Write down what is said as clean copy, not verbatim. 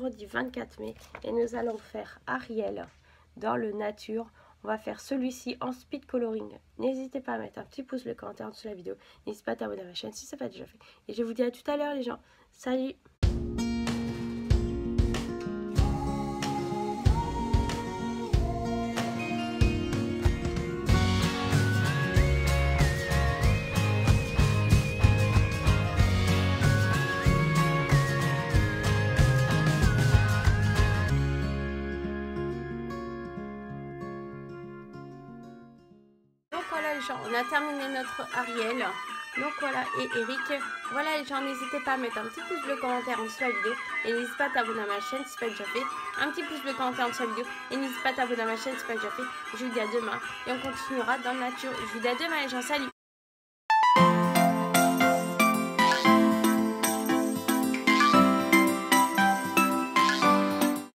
vendredi 24 mai et nous allons faire Ariel dans le nature. On va faire celui-ci en speed coloring. N'hésitez pas à mettre un petit pouce bleu commentaire en dessous de la vidéo. N'hésitez pas à t'abonner à ma chaîne si ça n'est pas déjà fait. Et je vous dis à tout à l'heure les gens. Salut! Donc voilà les gens, on a terminé notre Ariel. Donc voilà, et Eric. Voilà les gens, n'hésitez pas à mettre un petit pouce bleu commentaire en dessous de la vidéo. Et n'hésitez pas à t'abonner à ma chaîne si ce n'est pas déjà fait. Un petit pouce bleu commentaire en dessous de la vidéo. Et n'hésitez pas à t'abonner à ma chaîne si ce n'est pas déjà fait. Je vous dis à demain. Et on continuera dans la nature. Je vous dis à demain les gens, salut!